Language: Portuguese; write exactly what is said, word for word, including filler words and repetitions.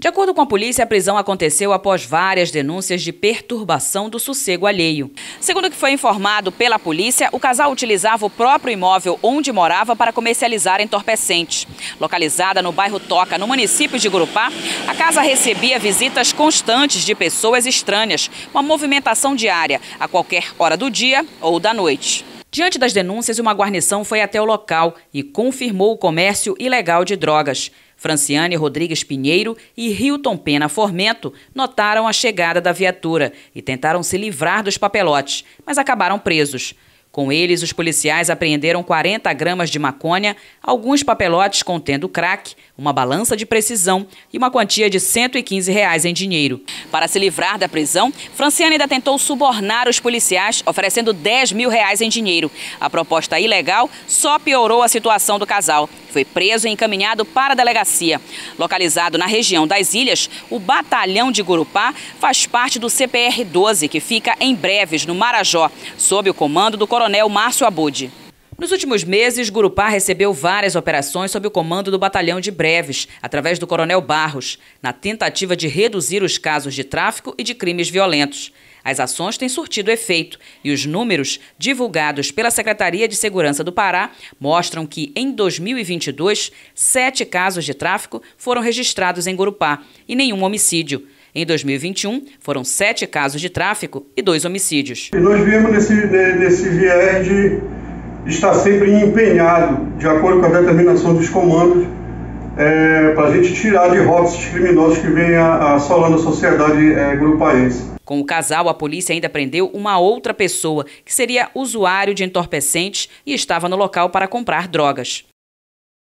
De acordo com a polícia, a prisão aconteceu após várias denúncias de perturbação do sossego alheio. Segundo o que foi informado pela polícia, o casal utilizava o próprio imóvel onde morava para comercializar entorpecentes. Localizada no bairro Toca, no município de Gurupá, a casa recebia visitas constantes de pessoas estranhas, uma movimentação diária a qualquer hora do dia ou da noite. Diante das denúncias, uma guarnição foi até o local e confirmou o comércio ilegal de drogas. Franciane Rodrigues Pinheiro e Hilton Pena Formento notaram a chegada da viatura e tentaram se livrar dos papelotes, mas acabaram presos. Com eles, os policiais apreenderam quarenta gramas de maconha, alguns papelotes contendo crack, uma balança de precisão e uma quantia de cento e quinze reais em dinheiro. Para se livrar da prisão, Franciane ainda tentou subornar os policiais, oferecendo dez mil reais em dinheiro. A proposta ilegal só piorou a situação do casal. Foi preso e encaminhado para a delegacia. Localizado na região das Ilhas, o Batalhão de Gurupá faz parte do C P R doze, que fica em Breves, no Marajó, sob o comando do coronel Márcio Abud. Nos últimos meses, Gurupá recebeu várias operações sob o comando do Batalhão de Breves, através do coronel Barros, na tentativa de reduzir os casos de tráfico e de crimes violentos. As ações têm surtido efeito e os números divulgados pela Secretaria de Segurança do Pará mostram que, em dois mil e vinte e dois, sete casos de tráfico foram registrados em Gurupá e nenhum homicídio. Em dois mil e vinte e um, foram sete casos de tráfico e dois homicídios. E nós viemos nesse, nesse viés de estar sempre empenhado, de acordo com a determinação dos comandos, é, para a gente tirar de rotas esses criminosos que vêm assolando a sociedade é, gurupaense. Com o casal, a polícia ainda prendeu uma outra pessoa, que seria usuário de entorpecentes e estava no local para comprar drogas.